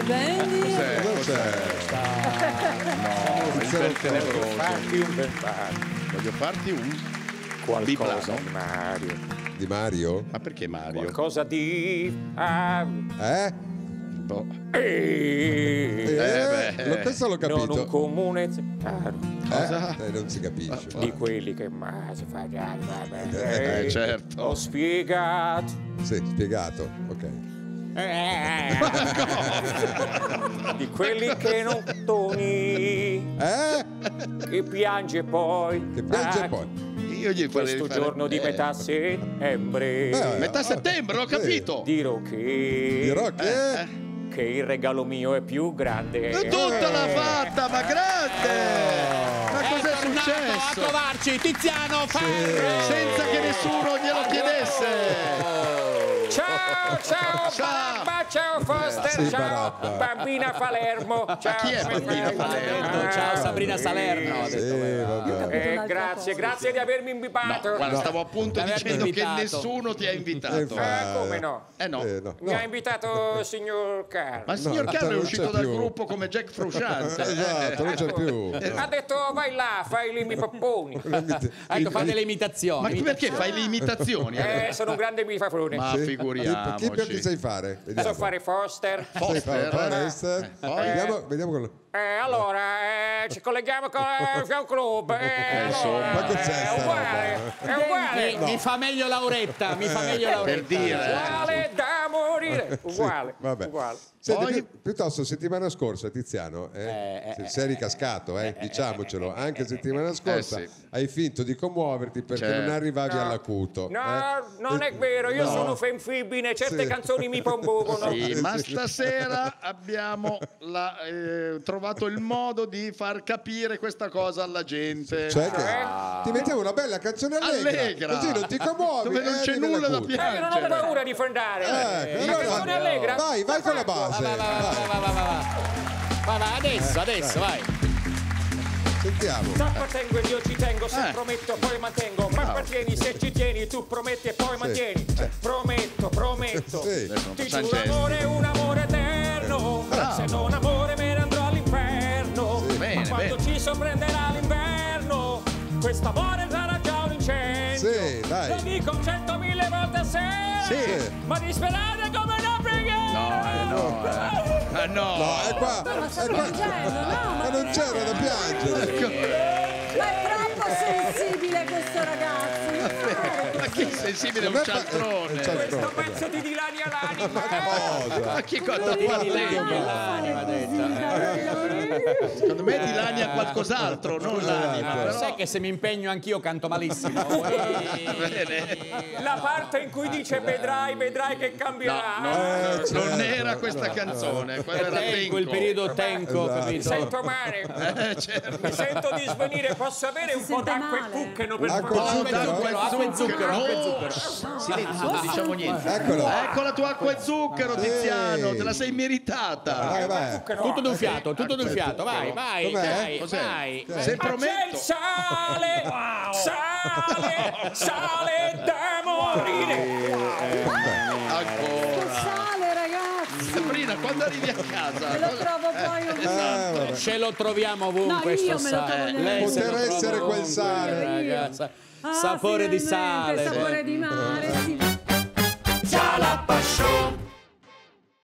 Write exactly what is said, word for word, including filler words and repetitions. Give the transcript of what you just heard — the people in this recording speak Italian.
Benny. Cos'è? Cos'è? No, il bel tenebroso. Voglio farti un qualcosa di Mario. Di Mario? Ma perché Mario? Qualcosa di... Ah. Eh? Boh. Eh, eh beh. Questo l'ho capito. Non un comune caro. Cosa? Eh, non si capisce. Di quelli che mai si fa eh, certo. Ho spiegato. Sì, spiegato, ok. Eh, di quelli che non toni, eh? che piange poi, che piange ah, poi. Io gli questo fare... giorno di metà settembre, eh, metà settembre, ho capito. Dirò che, dirò che, eh, che il regalo mio è più grande. Tutta l'ha fatta, ma grande! Ma cos'è successo? A trovarci Tiziano Ferro, sì, senza che nessuno glielo chiedesse. Ciao, ciao, ciao, Barabba, ciao Foster, sì, ciao, Barabba. Bambina Palermo. Ciao, chi è Bambina Palermo? Ciao Sabrina Salerno. Sì, vabbè. Eh, grazie, grazie di avermi invitato. No, guarda, stavo appunto L'avermi dicendo invitato. che nessuno ti ha invitato. Eh, Ah, come no? Eh no. Eh, no. Mi ha invitato il signor Carlo. Ma il signor No, Carlo è non uscito c'è dal più. gruppo come Jack Frusciante. Esatto, non c'è più. Ha detto vai là, fai i miei popponi. Ecco, fa delle imitazioni. Ma perché fai le imitazioni? Eh, sono un grande bifafone. Ma Sì. figuriamoci. Chi più chi sai fare? Vediamo. So fare Foster. Sai fare Foster. Forrest? poi? Vediamo, vediamo quello. Eh, allora, eh, ci colleghiamo con il Fiau Club. Eh, insomma, allora, ma che c'è è sta uguale, roba? è uguale. Mi, mi fa meglio Lauretta, mi fa meglio Per Lauretta. dire. Uguale da morire. Uguale. Sì, vabbè. Uguale. Senti, Poi- pi- piuttosto settimana scorsa Tiziano eh, Eh, se- sei ricascato, eh, diciamocelo, anche settimana scorsa Eh, sì. hai finto di commuoverti perché Certo. non arrivavi No. all'acuto. No, eh. non E- è vero, io no. sono fenfibine, certe Sì. canzoni mi promuovono. Sì, ma stasera abbiamo la- eh, trovato il modo di far capire questa cosa alla gente. Cioè che Eh? ti mettevo una bella canzone allegra, Allegra. così non ti commuovi. Dove non eh, c'è arrivi nulla da all'acuto. Eh, io non ho piangere. paura di fondare. Eh, Una allora- canzone allegra. Vai, vai con la base. Va, va, va, vai. va, va, va, va. Va, va, adesso, adesso, vai. Sentiamo. T'appartengo e io ci tengo, se Eh. prometto poi mantengo. Ma appartieni se ci tieni, tu prometti e poi mantieni. Prometto, prometto. Sì. Adesso non Ti facciamo giuro gesti. amore, un amore eterno. Bravo. Se non amore me ne andrò all'inferno. Sì. Bene, Ma quando bene. ci sorprenderà l'inverno, questo amore sarà già un incendio. Sì, dai. Lo dico centomila volte a sé. Sì. Ma disperare come una preghiera. No, eh, no, eh. Ah, no. No, è qua. Ma sta è qua. piangendo, no? Ma Ma non c'era da piangere. Ma è troppo sensibile questo ragazzo. Ma che sensibile un Ma- cialtrone. eh, cialtrone. Questo pezzo di dilania l'anima. Cosa? Ma che cosa ti fa L'anima detta. Secondo me dilania qualcos'altro, non l'anima. Lo Però... sai che se mi impegno anch'io canto malissimo. La parte in cui dice vedrai, vedrai che cambierà. No, Eh, non certo. era questa canzone, quella era Tenco, il Tenco. periodo tenco, Esatto. Mi capito? sento male. Eh, certo. Mi sento di svenire. Posso avere un Si po' sente d'acqua e male. zucchero per Acqua e favore? zucchero? D'acqua Acqua e zucchero, acqua e zucchero. Silenzio, non diciamo niente. Eccolo. Ecco la tua acqua e zucchero, Sì. Tiziano, te la sei meritata. Vai, vai. Tutto d'un fiato, tutto d'un fiato, vai, vai, Com'è? dai, Cos'è? vai. Se Ma c'è il prometto. sale, sale, sale da morire. Ancora. Sale, ragazzi. Sabrina, quando arrivi a casa? Me lo trovo poi un Eh, vabbè. Ce lo troviamo ovunque No, sto io me lo trovo sale. nel- Lei se lo Poter trova essere quel ovunque, sale. ragazza. Ah, Sapore di finalmente, sale. sapore di mare, sì. Ciao la passion.